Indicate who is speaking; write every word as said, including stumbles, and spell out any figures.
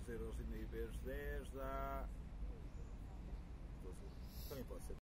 Speaker 1: doze euros e meio vezes dez dá... também pode ser